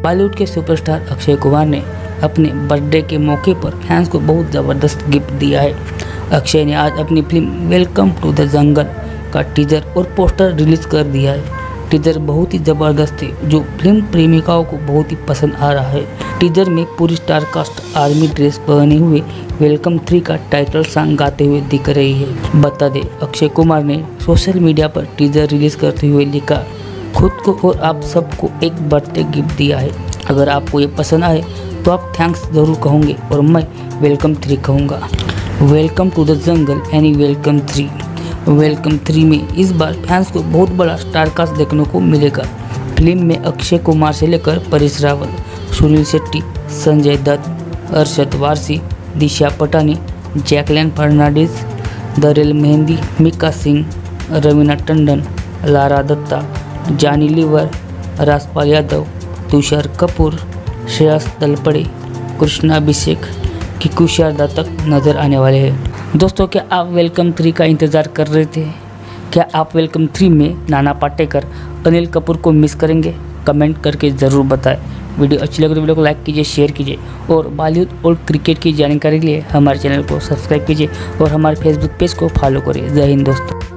बॉलीवुड के सुपरस्टार अक्षय कुमार ने अपने बर्थडे के मौके पर फैंस को बहुत ज़बरदस्त गिफ्ट दिया है। अक्षय ने आज अपनी film Welcome to the Jungle का टीजर और पोस्टर रिलीज कर दिया है। टीजर बहुत ही ज़बरदस्त है जो फिल्म प्रेमिकाओं को बहुत ही पसंद आ रहा है। टीजर में पूरी स्टार कास्ट आर्मी ड्रेस पहने हुए वेलकम 3 का टाइटल सॉन्ग गाते हुए दिख रही है। बता दें, अक्षय कुमार ने सोशल मीडिया पर टीजर रिलीज करते हुए लिखा, खुद को और आप सबको एक बर्थडे गिफ्ट दिया है। अगर आपको ये पसंद आए तो आप थैंक्स ज़रूर कहोगे और मैं वेलकम 3 कहूँगा। वेलकम टू द जंगल यानी वेलकम 3। वेलकम 3 में इस बार फैंस को बहुत बड़ा स्टार कास्ट देखने को मिलेगा। फिल्म में अक्षय कुमार से लेकर परेश रावल, सुनील शेट्टी, संजय दत्त, अरशद वारसी, दिशा पटानी, जैकलिन फर्नांडिस, दरेल मेहंदी, मिका सिंह, रवीना टंडन, लारा दत्ता, जानी लीवर, राजपाल यादव, तुषार कपूर, श्रेयस तलपड़े, कृष्णा अभिषेक, किकू शारदा तक नज़र आने वाले हैं। दोस्तों, क्या आप वेलकम 3 का इंतज़ार कर रहे थे? क्या आप वेलकम 3 में नाना पाटेकर, अनिल कपूर को मिस करेंगे? कमेंट करके ज़रूर बताएं। वीडियो अच्छी लगे तो वीडियो को लाइक कीजिए, शेयर कीजिए और बॉलीवुड और क्रिकेट की जानकारी के लिए हमारे चैनल को सब्सक्राइब कीजिए और हमारे फेसबुक पेज को फॉलो करिए। जय हिंद दोस्तों।